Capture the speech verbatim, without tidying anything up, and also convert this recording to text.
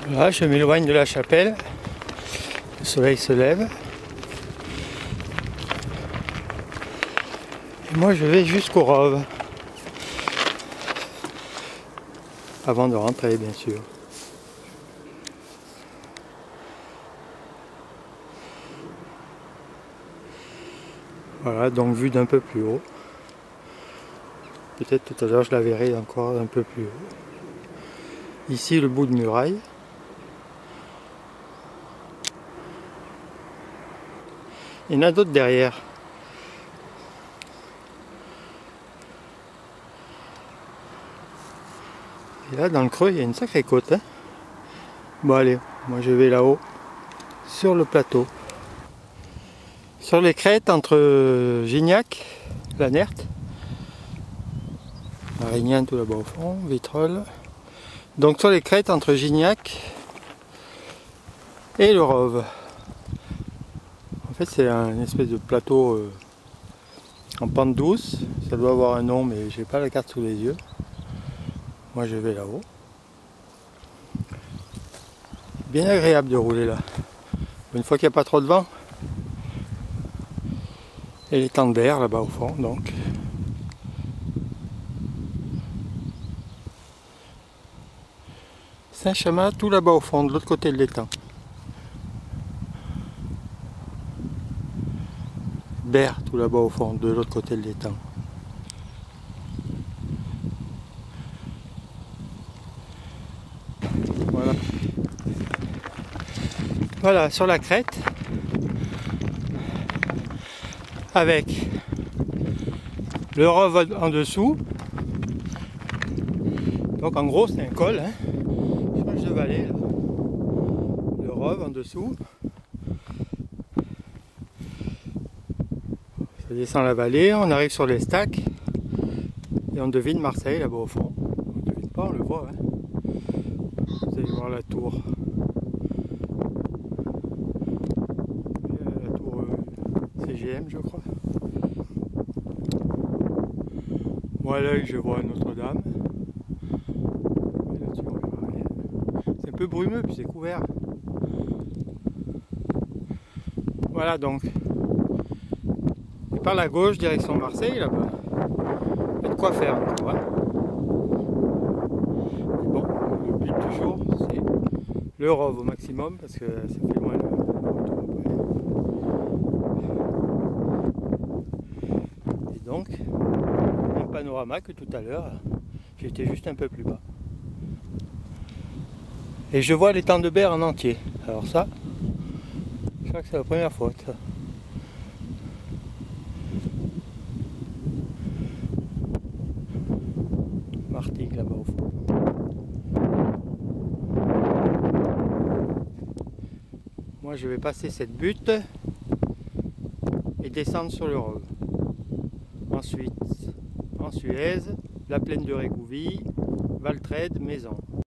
Voilà, je m'éloigne de la chapelle. Le soleil se lève. Et moi je vais jusqu'au Rove. Avant de rentrer bien sûr. Voilà, donc vue d'un peu plus haut. Peut-être tout à l'heure je la verrai encore un peu plus haut. Ici le bout de muraille. Il y en a d'autres derrière. Et là dans le creux il y a une sacrée côte. Hein. Bon allez, moi je vais là-haut, sur le plateau. Sur les crêtes entre Gignac, la Nerte, Arignan tout là-bas au fond, Vitrolles. Donc sur les crêtes entre Gignac et le Rove. En fait c'est un espèce de plateau euh, en pente douce. Ça doit avoir un nom mais j'ai pas la carte sous les yeux. Moi je vais là-haut. Bien agréable de rouler là. Une fois qu'il n'y a pas trop de vent. Et les temps d'air là-bas au fond donc. Saint-Chamas tout là-bas au fond, de l'autre côté de l'étang. Berre tout là-bas au fond, de l'autre côté de l'étang. Voilà. Voilà, sur la crête. Avec le Rove en dessous. Donc en gros c'est un col, hein. Change de vallée là. Le Rove en dessous. Ça descend la vallée, on arrive sur les stacks et on devine Marseille là-bas au fond. On ne devine pas, on le voit. Hein. Vous allez voir la tour. La tour euh, C G M je crois. Moi à l'œil je vois Notre-Dame. C'est un peu brumeux puis c'est couvert. Voilà donc. Et par la gauche, direction Marseille là-bas. Il y a de quoi faire encore. Hein. Et bon, le but du jour c'est le Rove au maximum parce que ça fait loin le retour après. Et donc, un panorama que tout à l'heure, j'étais juste un peu plus bas. Et je vois l'étang de Berre en entier. Alors ça, je crois que c'est la première fois que ça. Martigues là-bas au fond. Moi je vais passer cette butte et descendre sur le Rove. Ensuite, en Suez, la plaine de Régouvie, Valtrède, Maison.